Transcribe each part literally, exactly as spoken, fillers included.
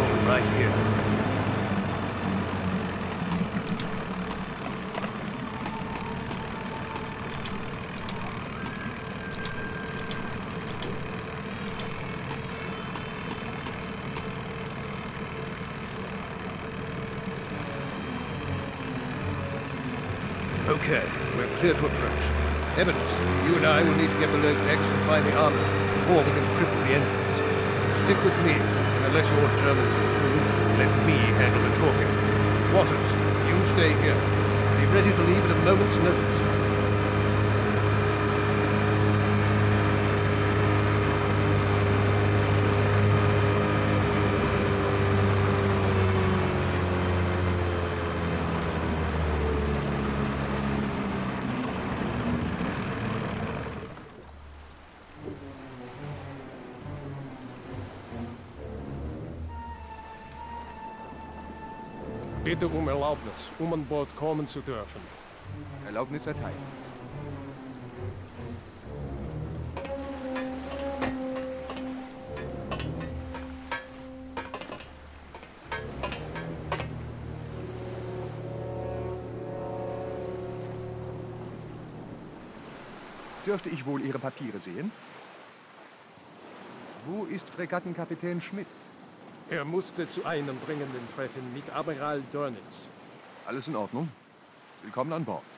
right here. Okay, we're clear to approach. Evans, you and I will need to get below decks and find the armor before we can cripple the engines. Stick with me, and unless your German's improved, let me handle the talking. Waters, you stay here. Be ready to leave at a moment's notice. Bitte um Erlaubnis, um an Bord kommen zu dürfen. Erlaubnis erteilt. Dürfte ich wohl Ihre Papiere sehen? Wo ist Fregattenkapitän Schmidt? Er musste zu einem dringenden Treffen mit Admiral Dönitz. Alles in Ordnung. Willkommen an Bord.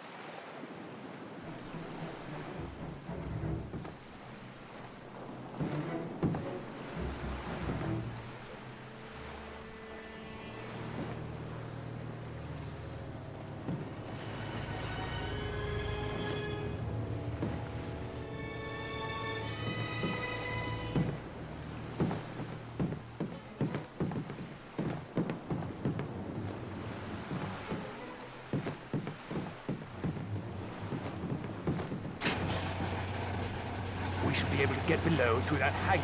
We should be able to get below through that hangar.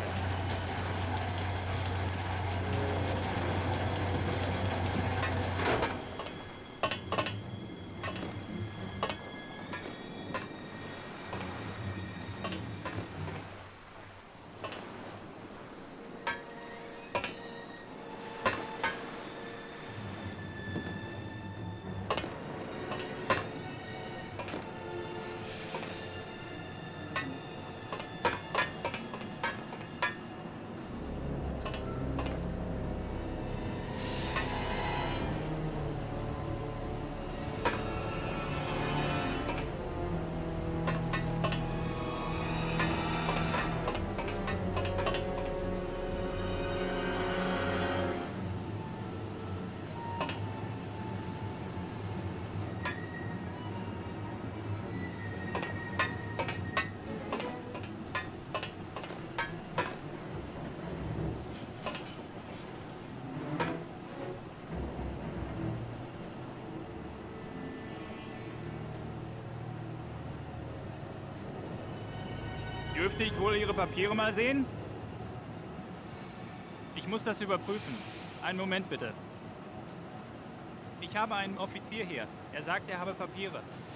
Dürfte ich wohl Ihre Papiere mal sehen? Ich muss das überprüfen. Einen Moment bitte. Ich habe einen Offizier hier. Er sagt, er habe Papiere.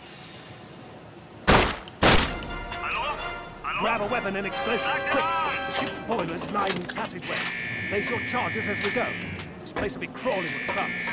Hallo? Hallo? Grab a weapon and explosives, quick! The ship's boilers line these passageways. Place your charges as we go. This place will be crawling with crumbs.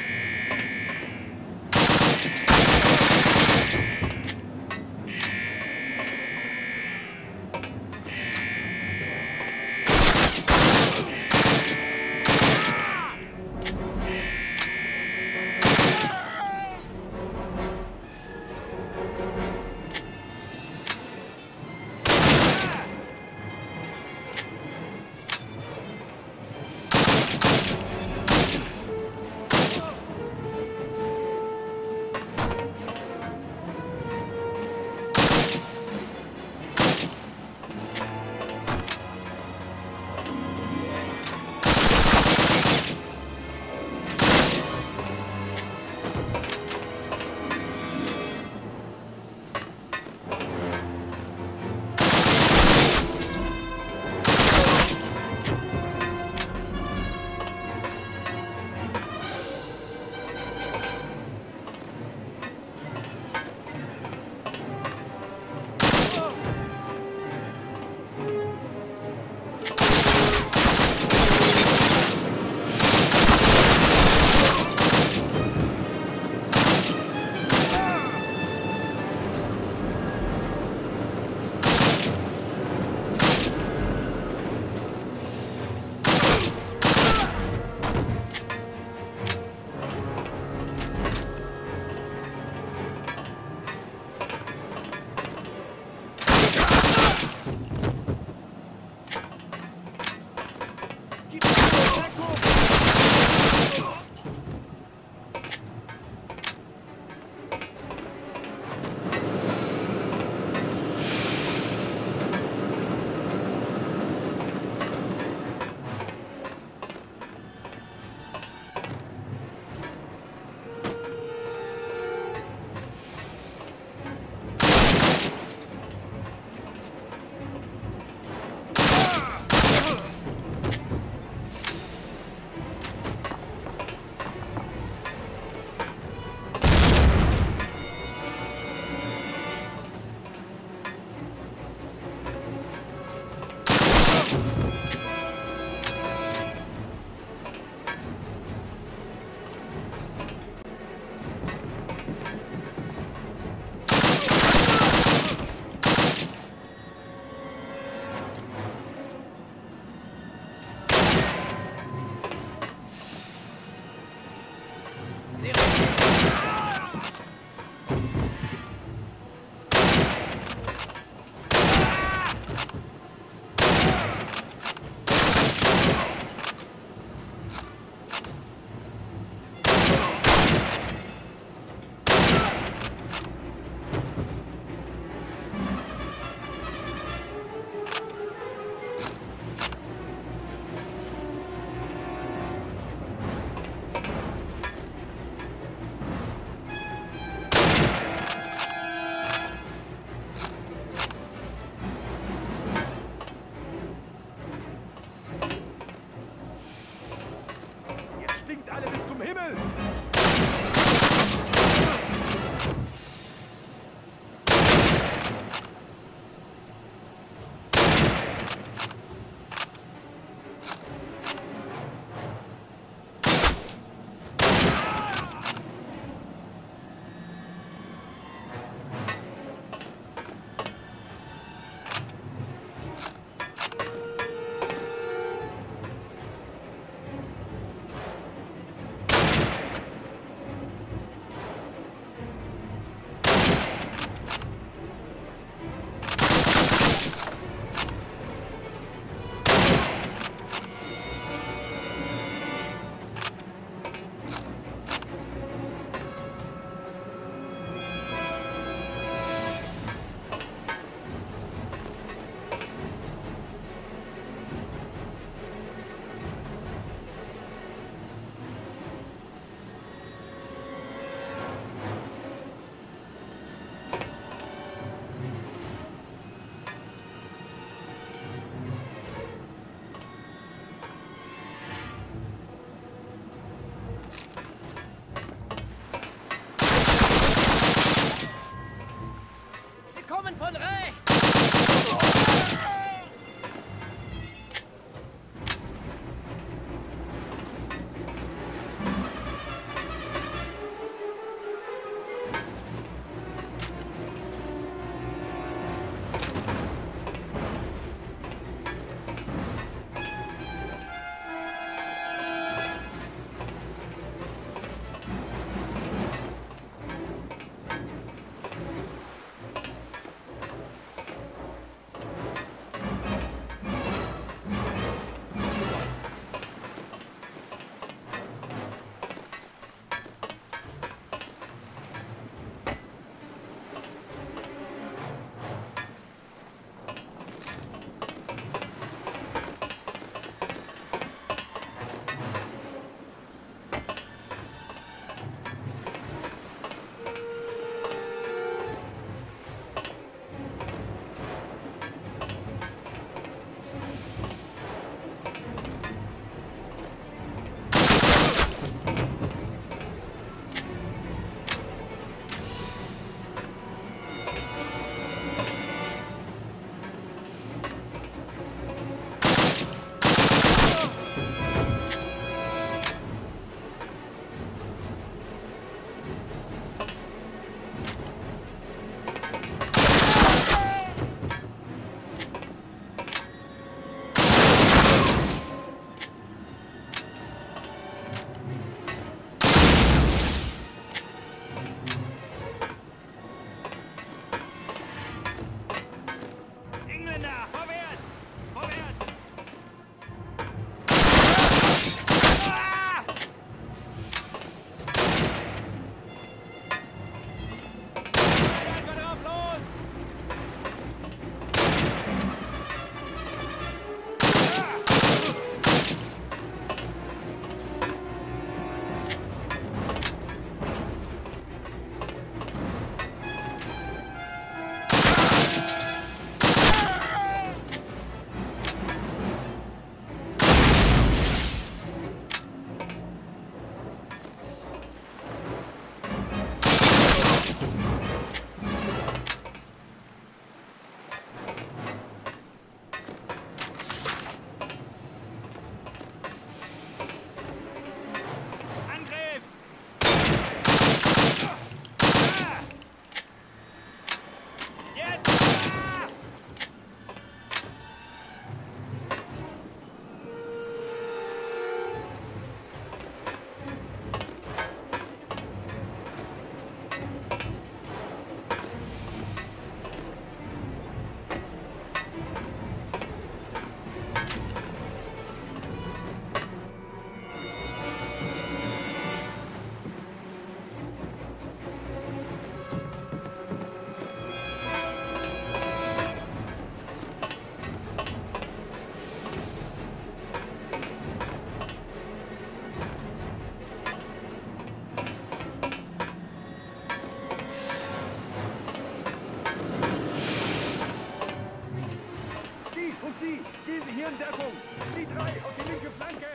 Markieren Deckung! Sie drei auf die linke Flanke!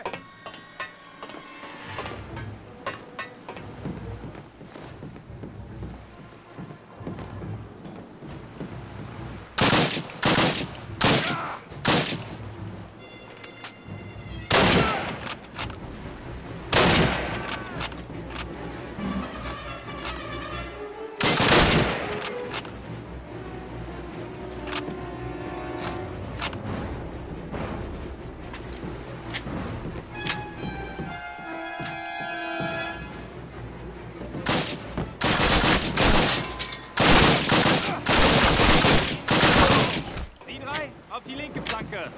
Auf die linke Flanke!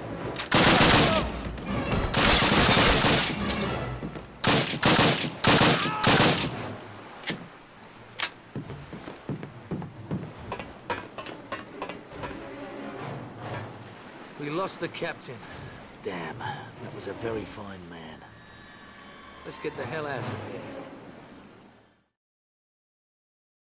We lost the captain. Damn, that was a very fine man. Let's get the hell out of here.